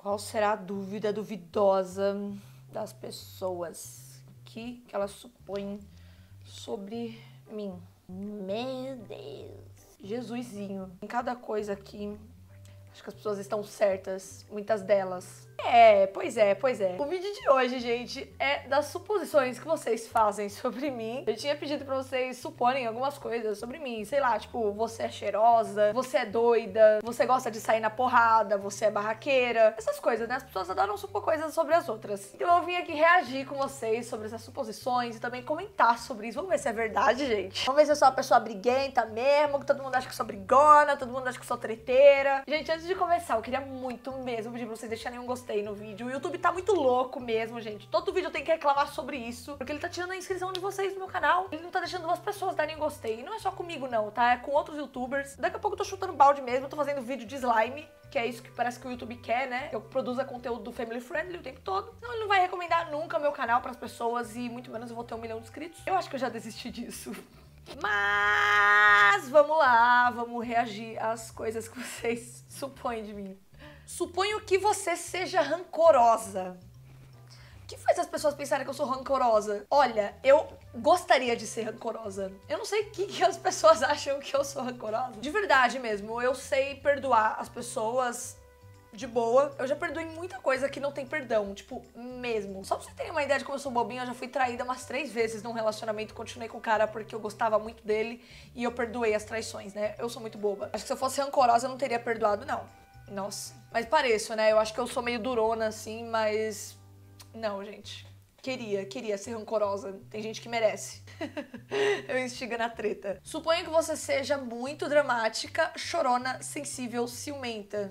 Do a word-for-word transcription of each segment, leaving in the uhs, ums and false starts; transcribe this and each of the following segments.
Qual será a dúvida duvidosa das pessoas? O que elas supõem sobre mim? Meu Deus. Jesusinho. Em cada coisa aqui, acho que as pessoas estão certas, muitas delas. É, pois é, pois é. O vídeo de hoje, gente, é das suposições que vocês fazem sobre mim. Eu tinha pedido pra vocês suporem algumas coisas sobre mim, sei lá, tipo, você é cheirosa, você é doida, você gosta de sair na porrada, você é barraqueira, essas coisas, né? As pessoas adoram supor coisas sobre as outras. Então eu vim aqui reagir com vocês sobre essas suposições e também comentar sobre isso. Vamos ver se é verdade, gente. Vamos ver se eu sou uma pessoa briguenta mesmo, que todo mundo acha que eu sou brigona, todo mundo acha que eu sou treteira. Gente, antes de começar, eu queria muito mesmo pedir pra vocês deixarem um gostei no vídeo. O YouTube tá muito louco mesmo, gente. Todo vídeo eu tenho que reclamar sobre isso, porque ele tá tirando a inscrição de vocês no meu canal. Ele não tá deixando as pessoas darem um gostei. E não é só comigo, não, tá? É com outros youtubers. Daqui a pouco eu tô chutando balde mesmo. Eu tô fazendo vídeo de slime, que é isso que parece que o YouTube quer, né? Eu produza conteúdo family friendly o tempo todo. Então ele não vai recomendar nunca o meu canal pras pessoas e muito menos eu vou ter um milhão de inscritos. Eu acho que eu já desisti disso. Mas vamos lá, vamos reagir às coisas que vocês supõem de mim. Suponho que você seja rancorosa. O que faz as pessoas pensarem que eu sou rancorosa? Olha, eu gostaria de ser rancorosa. Eu não sei o que, que as pessoas acham que eu sou rancorosa. De verdade mesmo, eu sei perdoar as pessoas de boa. Eu já perdoei muita coisa que não tem perdão, tipo, mesmo. Só pra você ter uma ideia de como eu sou bobinha, eu já fui traída umas três vezes num relacionamento. Continuei com o cara porque eu gostava muito dele e eu perdoei as traições, né? Eu sou muito boba. Acho que se eu fosse rancorosa, eu não teria perdoado, não. Nossa. Mas pareço, né? Eu acho que eu sou meio durona, assim, mas... Não, gente. Queria, queria ser rancorosa. Tem gente que merece. Eu instigo na treta. Suponho que você seja muito dramática, chorona, sensível, ciumenta.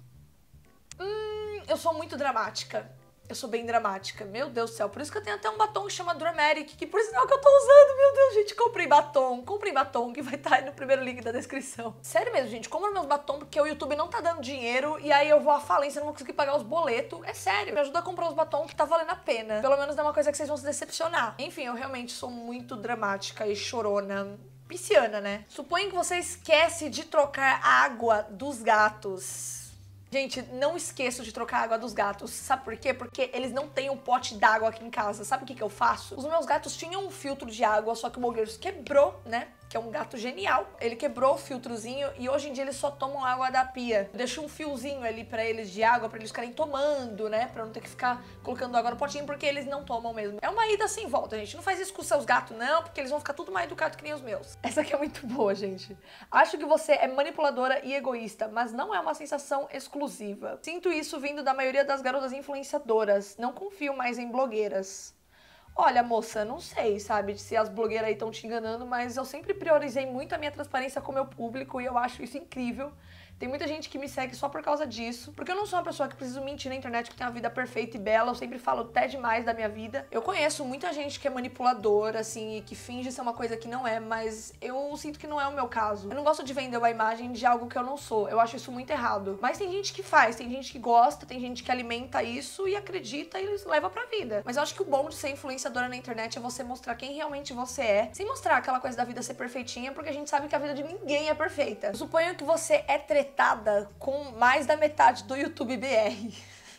Hum, eu sou muito dramática. Eu sou bem dramática. Meu Deus do céu. Por isso que eu tenho até um batom que chama Dramatic, que por sinal que eu tô usando. Meu Deus, gente, comprei batom. Comprei batom, que vai estar aí no primeiro link da descrição. Sério mesmo, gente. Compra meus batom porque o YouTube não tá dando dinheiro e aí eu vou à falência, não vou conseguir pagar os boletos. É sério. Me ajuda a comprar os batom que tá valendo a pena. Pelo menos não é uma coisa que vocês vão se decepcionar. Enfim, eu realmente sou muito dramática e chorona. Pisciana, né? Suponho que você esquece de trocar a água dos gatos. Gente, não esqueço de trocar a água dos gatos. Sabe por quê? Porque eles não têm um pote d'água aqui em casa. Sabe o que que eu faço? Os meus gatos tinham um filtro de água, só que o Mogueiros quebrou, né? Que é um gato genial. Ele quebrou o filtrozinho e hoje em dia eles só tomam água da pia. Eu deixo um fiozinho ali pra eles de água, pra eles ficarem tomando, né? Pra não ter que ficar colocando água no potinho, porque eles não tomam mesmo. É uma ida sem volta, gente. Não faz isso com seus gatos, não, porque eles vão ficar tudo mais educados que nem os meus. Essa aqui é muito boa, gente. Acho que você é manipuladora e egoísta, mas não é uma sensação exclusiva. Sinto isso vindo da maioria das garotas influenciadoras. Não confio mais em blogueiras. Olha, moça, não sei, sabe, se as blogueiras aí estão te enganando, mas eu sempre priorizei muito a minha transparência com o meu público e eu acho isso incrível. Tem muita gente que me segue só por causa disso, porque eu não sou uma pessoa que preciso mentir na internet, que tem uma vida perfeita e bela, eu sempre falo até demais da minha vida. Eu conheço muita gente que é manipuladora, assim, e que finge ser uma coisa que não é, mas eu sinto que não é o meu caso. Eu não gosto de vender uma imagem de algo que eu não sou, eu acho isso muito errado. Mas tem gente que faz, tem gente que gosta, tem gente que alimenta isso e acredita e leva pra vida. Mas eu acho que o bom de ser influenciadora na internet é você mostrar quem realmente você é, sem mostrar aquela coisa da vida ser perfeitinha, porque a gente sabe que a vida de ninguém é perfeita. Eu suponho que você é tretada com mais da metade do YouTube B R.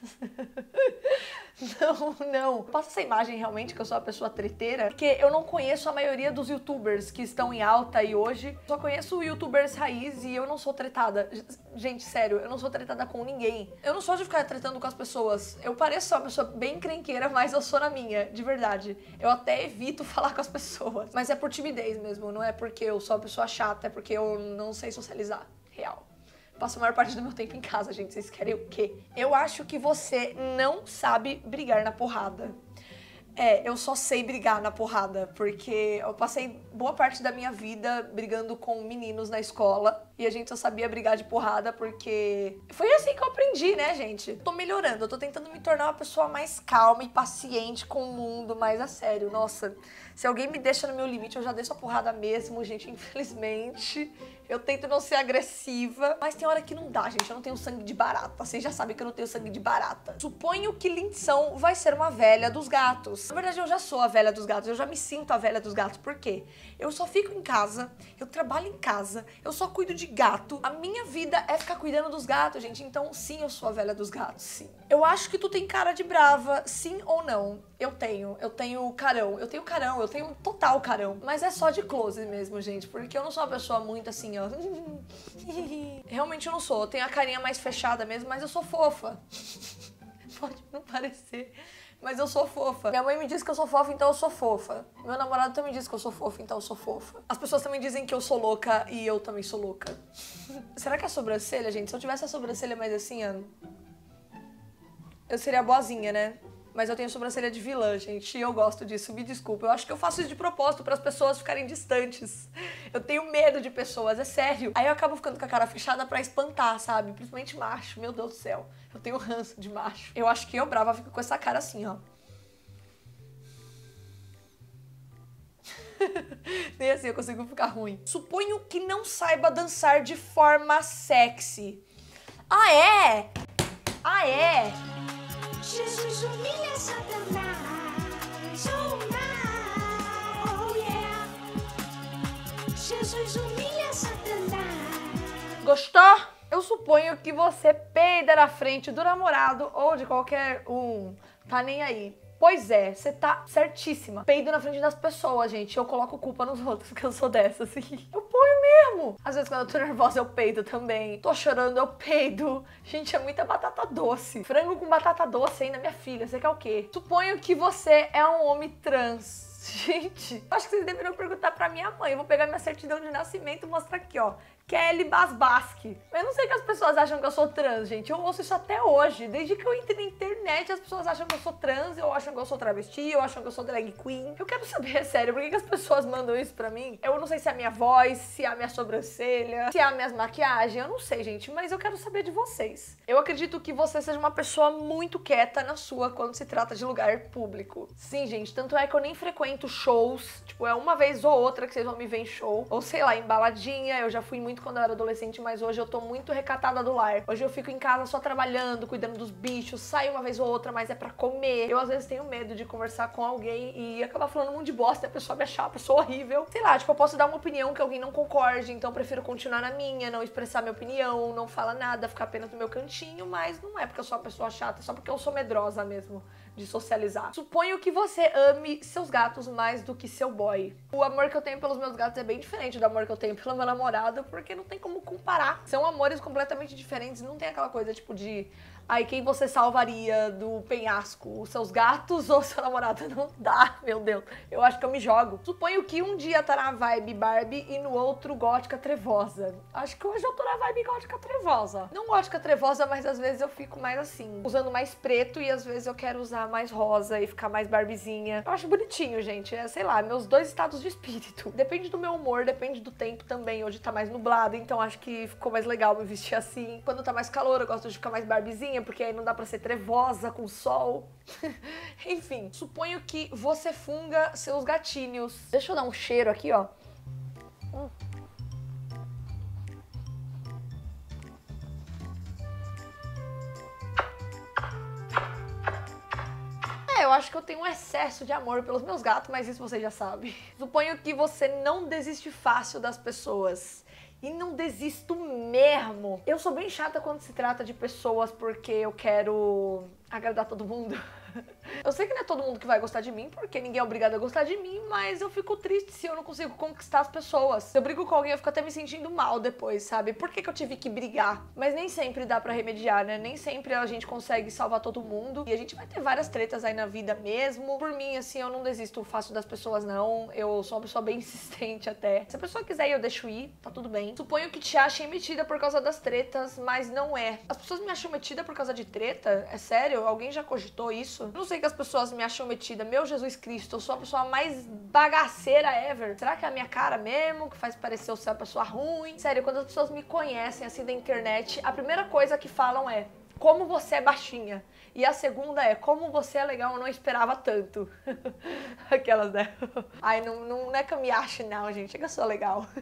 Não, não. Passa essa imagem realmente que eu sou uma pessoa treteira, porque eu não conheço a maioria dos youtubers que estão em alta aí hoje. Só conheço youtubers raiz e eu não sou tretada. Gente, sério, eu não sou tretada com ninguém. Eu não sou de ficar tretando com as pessoas. Eu pareço ser uma pessoa bem encrenqueira, mas eu sou na minha, de verdade. Eu até evito falar com as pessoas. Mas é por timidez mesmo, não é porque eu sou uma pessoa chata, é porque eu não sei socializar. Real. Passo a maior parte do meu tempo em casa, gente. Vocês querem o quê? Eu acho que você não sabe brigar na porrada. É, eu só sei brigar na porrada, porque eu passei boa parte da minha vida brigando com meninos na escola e a gente só sabia brigar de porrada porque foi assim que eu aprendi, né, gente? Tô melhorando, eu tô tentando me tornar uma pessoa mais calma e paciente com o mundo, mas a sério, nossa, se alguém me deixa no meu limite, eu já desço a porrada mesmo, gente, infelizmente. Eu tento não ser agressiva, mas tem hora que não dá, gente. Eu não tenho sangue de barata. Vocês já sabem que eu não tenho sangue de barata. Suponho que Lindsão vai ser uma velha dos gatos. Na verdade, eu já sou a velha dos gatos. Eu já me sinto a velha dos gatos. Por quê? Eu só fico em casa, eu trabalho em casa, eu só cuido de gato. A minha vida é ficar cuidando dos gatos, gente. Então, sim, eu sou a velha dos gatos, sim. Eu acho que tu tem cara de brava, sim ou não? Eu tenho. Eu tenho carão. Eu tenho carão. Eu tenho total carão. Mas é só de close mesmo, gente. Porque eu não sou uma pessoa muito assim, ó. Realmente eu não sou. Eu tenho a carinha mais fechada mesmo, mas eu sou fofa. Pode não parecer, mas eu sou fofa. Minha mãe me diz que eu sou fofa, então eu sou fofa. Meu namorado também diz que eu sou fofa, então eu sou fofa. As pessoas também dizem que eu sou louca e eu também sou louca. Será que é sobrancelha, gente? Se eu tivesse a sobrancelha mais assim, ó, eu seria boazinha, né? Mas eu tenho sobrancelha de vilã, gente, e eu gosto disso, me desculpa. Eu acho que eu faço isso de propósito para as pessoas ficarem distantes. Eu tenho medo de pessoas, é sério. Aí eu acabo ficando com a cara fechada pra espantar, sabe? Principalmente macho, meu Deus do céu. Eu tenho ranço de macho. Eu acho que eu, brava, fico com essa cara assim, ó. Nem assim eu consigo ficar ruim. Suponho que não saiba dançar de forma sexy. Ah, é? Ah, é? Jesus humilha Satanás, oh não, oh yeah. Jesus humilha Satanás. Gostou? Eu suponho que você peida na frente do namorado ou de qualquer um, tá nem aí. Pois é, você tá certíssima. Peido na frente das pessoas, gente. Eu coloco culpa nos outros, porque eu sou dessa, assim. Eu ponho mesmo. Às vezes quando eu tô nervosa eu peido também. Tô chorando, eu peido. Gente, é muita batata doce. Frango com batata doce ainda, minha filha. Você quer o quê? Suponho que você é um homem trans. Gente, acho que vocês deveriam perguntar pra minha mãe. Eu vou pegar minha certidão de nascimento e mostrar aqui, ó. Kelly Basbaski. Eu não sei que as pessoas acham que eu sou trans, gente. Eu ouço isso até hoje. Desde que eu entrei na internet, as pessoas acham que eu sou trans, eu acham que eu sou travesti, eu acham que eu sou drag queen. Eu quero saber, é sério, por que, que as pessoas mandam isso pra mim? Eu não sei se é a minha voz, se é a minha sobrancelha, se é a minha maquiagem. Eu não sei, gente, mas eu quero saber de vocês. Eu acredito que você seja uma pessoa muito quieta na sua quando se trata de lugar público. Sim, gente, tanto é que eu nem frequento shows. Tipo, é uma vez ou outra que vocês vão me ver em show. Ou sei lá, em baladinha. Eu já fui muito quando eu era adolescente, mas hoje eu tô muito recatada do lar. Hoje eu fico em casa só trabalhando, cuidando dos bichos, saio uma vez ou outra, mas é pra comer. Eu às vezes tenho medo de conversar com alguém e acabar falando um monte de bosta e a pessoa me achar uma pessoa horrível. Sei lá, tipo, eu posso dar uma opinião que alguém não concorde, então eu prefiro continuar na minha, não expressar minha opinião, não falar nada, ficar apenas no meu cantinho, mas não é porque eu sou uma pessoa chata, é só porque eu sou medrosa mesmo de socializar. Suponho que você ame seus gatos mais do que seu boy. O amor que eu tenho pelos meus gatos é bem diferente do amor que eu tenho pelo meu namorado, porque não tem como comparar. São amores completamente diferentes, não tem aquela coisa tipo de... Aí, quem você salvaria do penhasco? Os seus gatos ou seu namorado? Não dá, meu Deus. Eu acho que eu me jogo. Suponho que um dia tá na vibe Barbie e no outro gótica trevosa. Acho que hoje eu tô na vibe gótica trevosa. Não gótica trevosa, mas às vezes eu fico mais assim, usando mais preto e às vezes eu quero usar mais rosa e ficar mais barbizinha. Eu acho bonitinho, gente. É, sei lá, meus dois estados de espírito. Depende do meu humor, depende do tempo também. Hoje tá mais nublado, então acho que ficou mais legal me vestir assim. Quando tá mais calor, eu gosto de ficar mais barbizinha, porque aí não dá pra ser trevosa com sol. Enfim, suponho que você funga seus gatinhos. Deixa eu dar um cheiro aqui, ó. Hum. É, eu acho que eu tenho um excesso de amor pelos meus gatos, mas isso você já sabe. Suponho que você não desiste fácil das pessoas. E não desisto mesmo. Eu sou bem chata quando se trata de pessoas porque eu quero agradar todo mundo. Eu sei que não é todo mundo que vai gostar de mim, porque ninguém é obrigado a gostar de mim, mas eu fico triste se eu não consigo conquistar as pessoas. Se eu brigo com alguém, eu fico até me sentindo mal depois, sabe? Por que que eu tive que brigar? Mas nem sempre dá pra remediar, né? Nem sempre a gente consegue salvar todo mundo. E a gente vai ter várias tretas aí na vida mesmo. Por mim, assim, eu não desisto fácil das pessoas, não. Eu sou uma pessoa bem insistente até. Se a pessoa quiser ir, eu deixo ir, tá tudo bem. Suponho que te achem metida por causa das tretas, mas não é. As pessoas me acham metida por causa de treta? É sério? Alguém já cogitou isso? Eu não sei que as pessoas me acham metida. Meu Jesus Cristo, eu sou a pessoa mais bagaceira ever. Será que é a minha cara mesmo que faz parecer eu ser uma pessoa ruim? Sério, quando as pessoas me conhecem assim da internet, a primeira coisa que falam é: como você é baixinha. E a segunda é: como você é legal, eu não esperava tanto. Aquelas, né? Ai, não, não, não é que eu me ache não, gente, é que eu sou legal.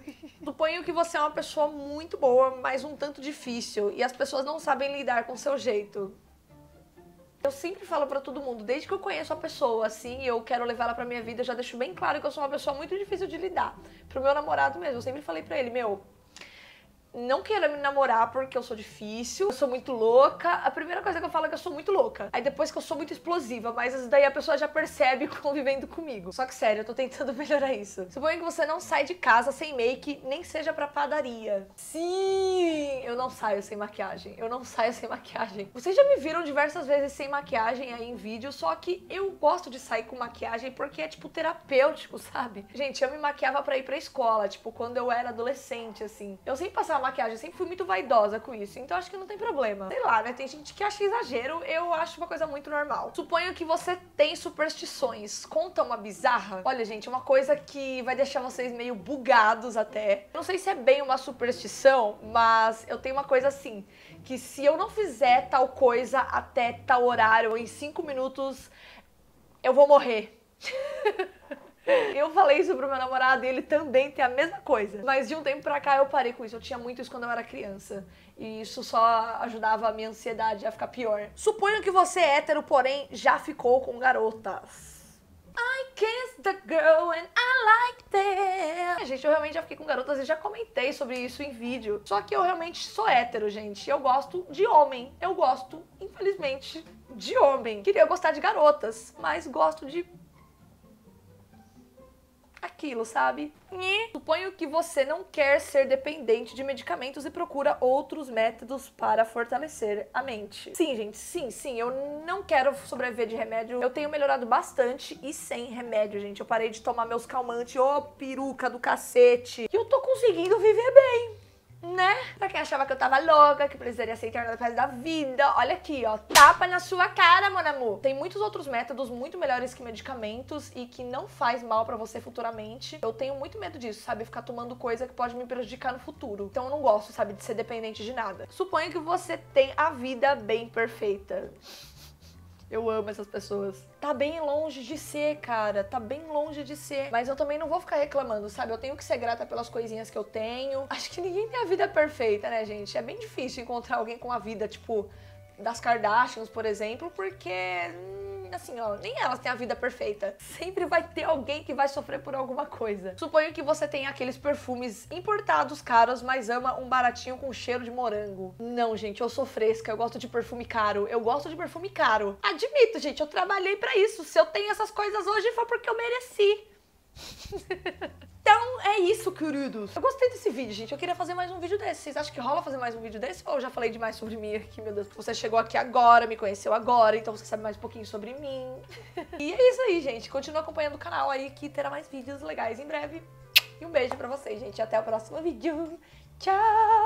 Suponho que você é uma pessoa muito boa, mas um tanto difícil, e as pessoas não sabem lidar com o seu jeito. Eu sempre falo pra todo mundo, desde que eu conheço a pessoa, assim, eu quero levar ela pra minha vida, eu já deixo bem claro que eu sou uma pessoa muito difícil de lidar. Pro meu namorado mesmo, eu sempre falei pra ele, meu, não queira me namorar porque eu sou difícil, eu sou muito louca. A primeira coisa que eu falo é que eu sou muito louca. Aí depois que eu sou muito explosiva, mas isso daí a pessoa já percebe convivendo comigo. Só que sério, eu tô tentando melhorar isso. Suponha que você não sai de casa sem make, nem seja pra padaria. Sim, eu não saio sem maquiagem. Eu não saio sem maquiagem. Vocês já me viram diversas vezes sem maquiagem aí em vídeo, só que eu gosto de sair com maquiagem porque é tipo terapêutico, sabe? Gente, eu me maquiava pra ir pra escola, tipo quando eu era adolescente, assim. Eu sempre passava maquiagem, eu sempre fui muito vaidosa com isso, então acho que não tem problema. Sei lá, né? Tem gente que acha exagero, eu acho uma coisa muito normal. Suponho que você tem superstições. Conta uma bizarra? Olha, gente, uma coisa que vai deixar vocês meio bugados até. Não sei se é bem uma superstição, mas eu tenho uma coisa assim, que se eu não fizer tal coisa até tal horário, ou em cinco minutos, eu vou morrer. Eu falei isso pro meu namorado e ele também tem a mesma coisa. Mas de um tempo pra cá eu parei com isso. Eu tinha muito isso quando eu era criança. E isso só ajudava a minha ansiedade a ficar pior. Suponho que você é hétero, porém já ficou com garotas. I kissed the girl and I liked it. Gente, eu realmente já fiquei com garotas e já comentei sobre isso em vídeo. Só que eu realmente sou hétero, gente. Eu gosto de homem. Eu gosto, infelizmente, de homem. Queria gostar de garotas, mas gosto de aquilo, sabe? E suponho que você não quer ser dependente de medicamentos e procura outros métodos para fortalecer a mente. Sim, gente, sim, sim, eu não quero sobreviver de remédio. Eu tenho melhorado bastante e sem remédio, gente. Eu parei de tomar meus calmantes, ô peruca do cacete. E eu tô conseguindo viver bem, né? Pra quem achava que eu tava louca, que precisaria ser internada pro resto da vida, olha aqui, ó, tapa na sua cara, mon amor. Tem muitos outros métodos muito melhores que medicamentos e que não faz mal pra você futuramente. Eu tenho muito medo disso, sabe? Ficar tomando coisa que pode me prejudicar no futuro. Então eu não gosto, sabe, de ser dependente de nada. Suponho que você tem a vida bem perfeita. Eu amo essas pessoas. Tá bem longe de ser, cara. Tá bem longe de ser. Mas eu também não vou ficar reclamando, sabe? Eu tenho que ser grata pelas coisinhas que eu tenho. Acho que ninguém tem a vida perfeita, né, gente? É bem difícil encontrar alguém com a vida, tipo, das Kardashians, por exemplo, porque, assim, ó, nem elas têm a vida perfeita. Sempre vai ter alguém que vai sofrer por alguma coisa. Suponho que você tem aqueles perfumes importados caros, mas ama um baratinho com cheiro de morango. Não, gente, eu sou fresca, eu gosto de perfume caro. Eu gosto de perfume caro. Admito, gente, eu trabalhei pra isso. Se eu tenho essas coisas hoje foi porque eu mereci. Então é isso, queridos. Eu gostei desse vídeo, gente. Eu queria fazer mais um vídeo desse. Vocês acham que rola fazer mais um vídeo desse? Ou eu já falei demais sobre mim aqui, meu Deus? Você chegou aqui agora, me conheceu agora, então você sabe mais um pouquinho sobre mim. E é isso aí, gente. Continua acompanhando o canal aí que terá mais vídeos legais em breve. E um beijo pra vocês, gente. Até o próximo vídeo. Tchau!